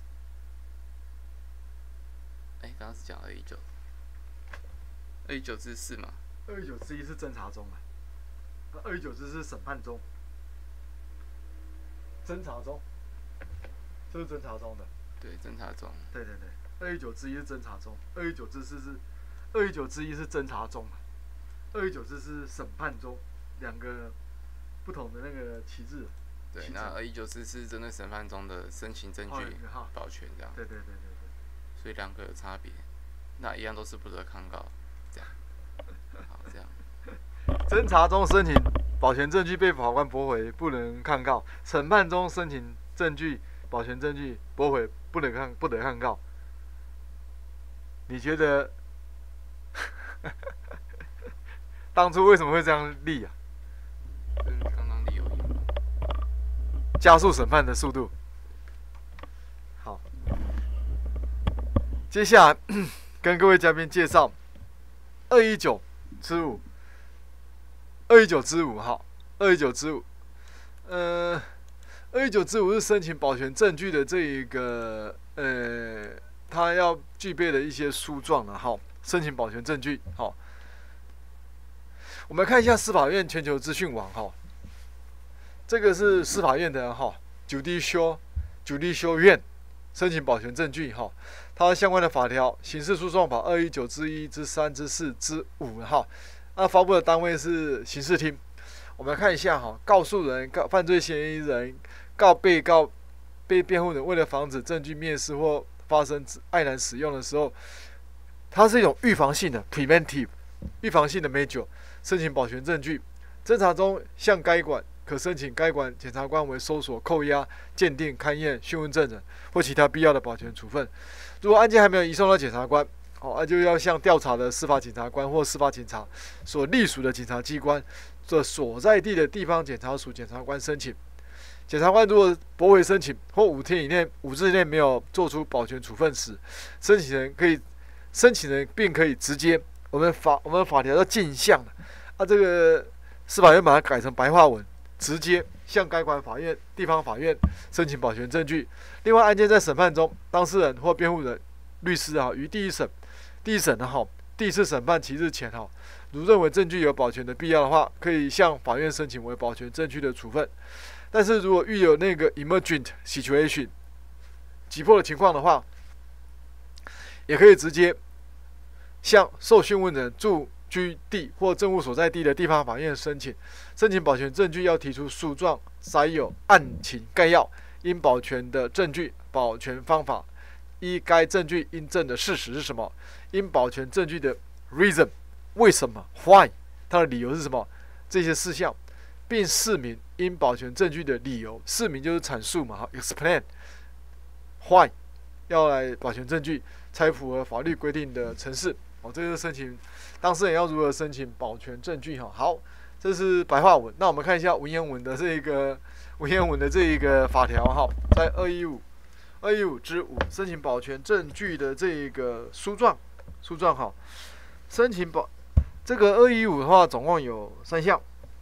哎，刚刚是讲二一九，二一九之四嘛？ 二一九之一是侦查中啊，那二一九之四是审判中，侦查中，这是侦查中的。 对，侦查中。 对对对，二一九之一是侦查中，二一九之四是二一九之一是侦查中，二一九之四是审判中，两个不同的那个旗帜。 对，那二一九之四是针对审判中的申请证据保全这样。 对对对对对。 所以两个有差别，那一样都是不得抗告，这样。好，这样。 侦查中申请保全证据被法官驳回，不能抗告；审判中申请证据保全证据驳回，不能抗不得抗告。你觉得当初为什么会这样立啊？ 跟刚刚理由一样。 加速审判的速度。好，接下来跟各位嘉宾介绍二一九之五，二一九之五号，二一九之五，呃，二一九之五是申请保全证据的这一个呃，他要具备的一些书状了哈，申请保全证据，好。 我们看一下司法院全球资讯网哈，这个是司法院的哈，judicial judicial 院申请保全证据哈，它相关的法条，刑事诉讼法二一九之一之三之四之五哈，那发布的单位是刑事厅。我们看一下哈，告诉人、告犯罪嫌疑人、告被告、被辩护人，为了防止证据灭失或发生碍难使用的时候，它是一种预防性的 （preventive） 预防性的 measure， 申请保全证据。侦查中向该馆可申请该馆检察官为搜索、扣押、鉴定、勘验、讯问证人或其他必要的保全处分。如果案件还没有移送到检察官，哦，那就要向调查的司法检察官或司法警察所隶属的检察机关的所在地的地方检察署检察官申请。检察官如果驳回申请或五天以内、五日内没有做出保全处分时，申请人可以申请人并可以直接，我们法我们法条叫靳向的，啊，这个司法院把它改成白话文，直接向该管法院、地方法院申请保全证据。另外，案件在审判中，当事人或辩护人、律师啊，于第一审、第一审的哈，第一次审判期日前哈，如认为证据有保全的必要的话，可以向法院申请为保全证据的处分。但是如果遇有那个 emergent situation 急迫的情况的话，也可以直接向受讯问人住居地或证物所在地的地方法院申请。申请保全证据要提出诉状，载有案情概要、应保全的证据、保全方法、依该证据应证的事实是什么、应保全证据的 reason 为什么 why 它的理由是什么，这些事项，并释明应保全证据的理由。释明就是阐述嘛 ，explain why 要来保全证据，才符合法律规定的程式。哦，这就是申请当事人要如何申请保全证据哈。好，这是白话文。那我们看一下文言文的这一个文言文的这一个法条哈，在二一五二一五之五申请保全证据的这一个诉状诉状哈，申请保这个二一五的话，总共有三项。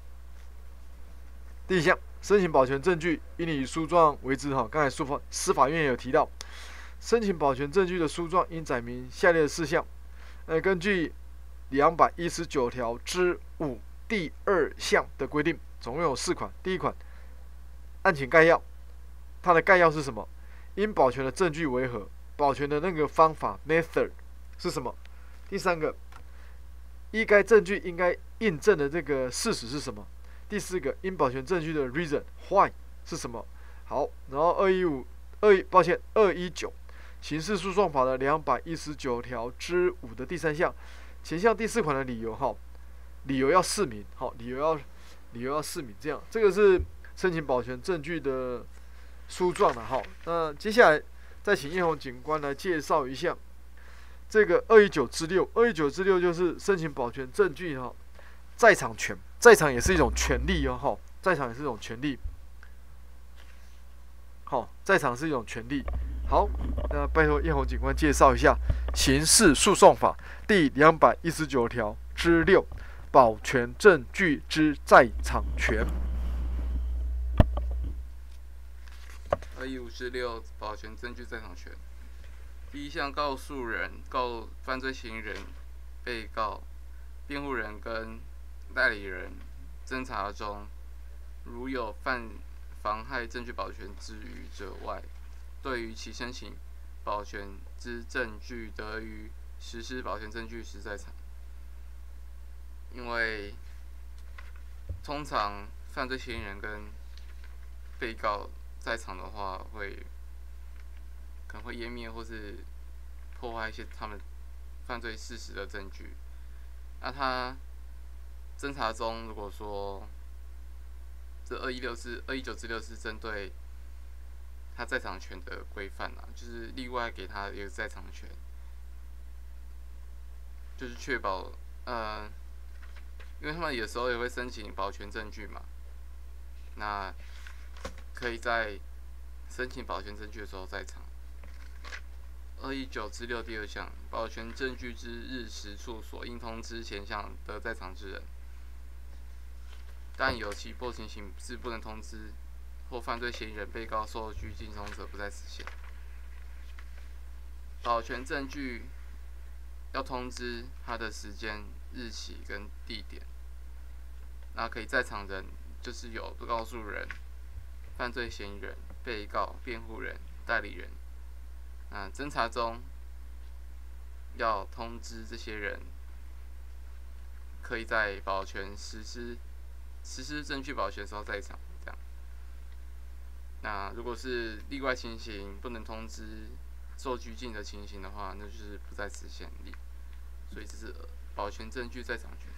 第一项，申请保全证据应以诉状为之哈。刚才司法司法院有提到，申请保全证据的诉状应载明下列的事项。呃，根据两百一十九条之五第二项的规定，总共有四款。第一款，案情概要，它的概要是什么？应保全的证据为何？保全的那个方法 method 是什么？第三个，依该证据应该印证的这个事实是什么？第四个，应保全证据的 reason why 是什么？好，然后二一五二抱歉二一九。刑事诉讼法的两百一十九条之五的第三项，前项第四款的理由哈，理由要释明，好，理由要理由要释明，这样，这个是申请保全证据的诉状了哈。那接下来再请叶红警官来介绍一下这个二一九之六，二一九之六就是申请保全证据哈，在场权，在场也是一种权利哦哈，在场也是一种权利，好，在场是一种权利。好，那拜托叶红警官介绍一下《刑事诉讼法》第两百一十九条之六，保全证据之在场权。 二一五之六，保全证据在场权。第一项，告诉人、告犯罪嫌疑人、被告、辩护人跟代理人侦查中，如有犯妨害证据保全之余者外，对于其申请保全之证据得于实施保全证据时在场。因为通常犯罪嫌疑人跟被告在场的话，会可能会湮灭或是破坏一些他们犯罪事实的证据。那他侦查中，如果说这二一六是二一九之六是针对他在场权的规范啊，就是例外给他一个在场权，就是确保呃，因为他们有时候也会申请保全证据嘛，那可以在申请保全证据的时候在场。二一九之六第二项，保全证据之日时处所应通知前项得在场之人，但有其过情形是不能通知。或犯罪嫌疑人、被告、受拘禁中者不在此限。保全证据要通知他的时间、日期跟地点。 那可以在场人就是有告诉人、犯罪嫌疑人、被告、辩护人、代理人。那侦查中要通知这些人，可以在保全实施实施证据保全的时候在场。这样。那如果是例外情形不能通知受拘禁的情形的话，那就是不在此限例。所以这是保全证据在场权。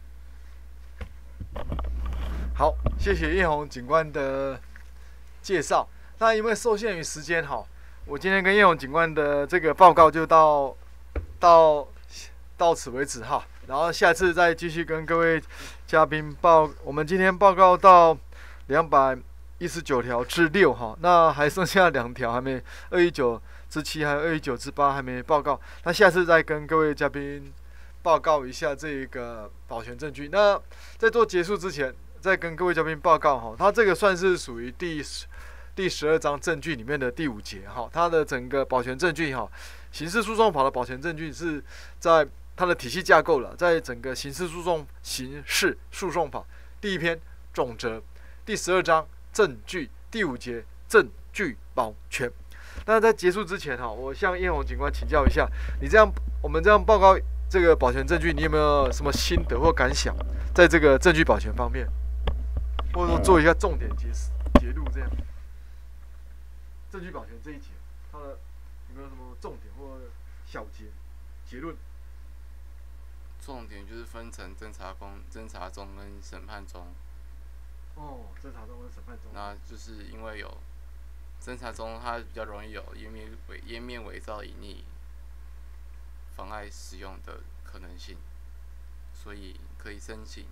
好，谢谢叶宏警官的介绍。那因为受限于时间哈，我今天跟叶宏警官的这个报告就到到到此为止哈。然后下次再继续跟各位嘉宾报。我们今天报告到两百一十九条之六哈，那还剩下两条还没，二一九之七还有二一九之八还没报告。那下次再跟各位嘉宾报告一下这个保全证据。那在做结束之前，再跟各位嘉宾报告哈，它这个算是属于第十第十二章证据里面的第五节哈，它的整个保全证据哈，刑事诉讼法的保全证据是在它的体系架构了，在整个刑事诉讼刑事诉讼法第一篇总则第十二章证据第五节证据保全。那在结束之前哈，我向叶宏警官请教一下，你这样我们这样报告这个保全证据，你有没有什么心得或感想，在这个证据保全方面，或者说做一下重点揭示揭露这样？证据保全这一节，它的有没有什么重点或小结结论？ 重点就是分成侦查中、侦查中跟审判中。 哦，侦查中跟审判中。 那就是因为有侦查中，它比较容易有页面伪页面伪造、隐匿、妨碍使用的可能性，所以可以申请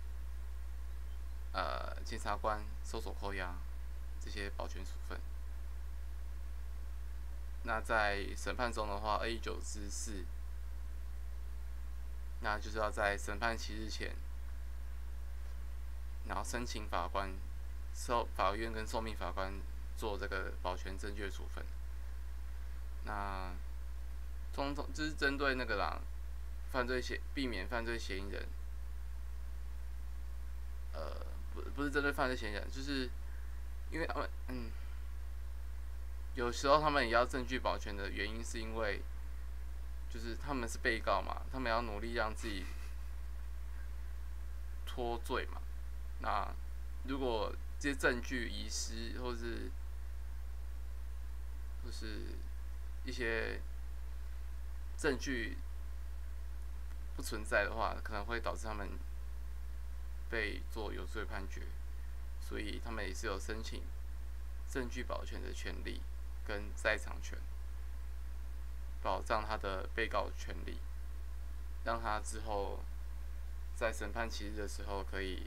呃检察官搜索扣押这些保全处分。那在审判中的话，二一九之四，那就是要在审判期日前，然后申请法官、受法院跟受命法官做这个保全证据的处分。那通通就是针对那个啦，犯罪嫌避免犯罪嫌疑人，呃，不不是针对犯罪嫌疑人，就是因为他们嗯。有时候他们也要证据保全的原因，是因为就是他们是被告嘛，他们要努力让自己脱罪嘛。那如果这些证据遗失，或是或是一些证据不存在的话，可能会导致他们被做有罪判决，所以他们也是有申请证据保全的权利跟在场权，保障他的被告权利，让他之后在审判期日的时候可以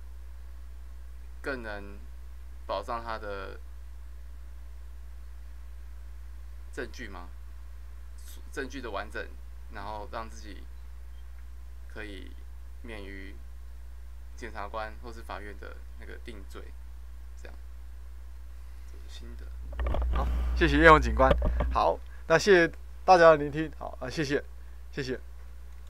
更能保障他的证据吗？证据的完整，然后让自己可以免于检察官或是法院的那个定罪，这样。这是新的。 好，谢谢叶宏警官。好，那谢谢大家的聆听。好啊，谢谢，谢谢。